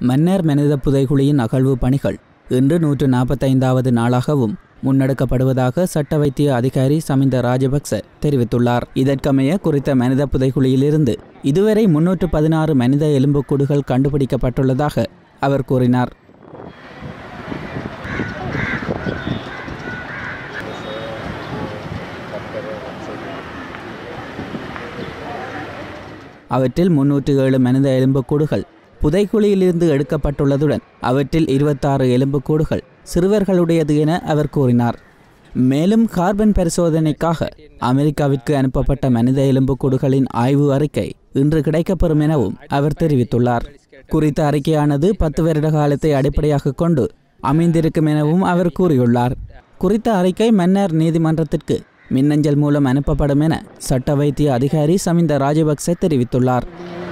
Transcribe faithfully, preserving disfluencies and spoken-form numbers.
மன்னார் மனித புதைகுழியின் அகழ்வு பணிகள் இன்று நூற்று நாற்பத்தைந்தாவது நாளாகவும் முன்னெடுக்கப்படுவதாக சட்ட வைத்திய அதிகாரி சமிந்த ராஜபக்ச தெரிவித்துள்ளார். இதற்கமைய குறித்த மனித புதைகுழியிலிருந்து இதுவரை முன்னூற்று பதினாறு மனித எலும்புக்கூடுகள் கண்டுபிடிக்கப்பட்டுள்ளதாக அவர் கூறினார். அவற்றில் முன்னூற்று ஏழு மனித எலும்புக்கூடுகள் புதைக்குழியிலிருந்து எடுக்கப்பட்டுள்ளதுடன் அவற்றில் இருபத்தாறு எலும்புக்கூடுகள் சிறுவர்களுடையது என அவர் கூறினார். மேலும் கார்பன் பரிசோதனைக்காக அமெரிக்காவிற்கு அனுப்பப்பட்ட மனித எலும்புக்கூடுகளின் ஆய்வு அறிக்கை இன்று கிடைக்கப்பெறும் எனவும் அவர் தெரிவித்துள்ளார். குறித்த அறிக்கையானது பத்து வருட காலத்தை அடிப்படையாக கொண்டு அமைந்திருக்கும் எனவும் அவர் கூறியுள்ளார். குறித்த அறிக்கை மன்னார் நீதிமன்றத்திற்கு மின்னஞ்சல் மூலம் அனுப்பப்படும் என சட்ட வைத்திய அதிகாரி சமிந்த ராஜபக்ச தெரிவித்துள்ளார்.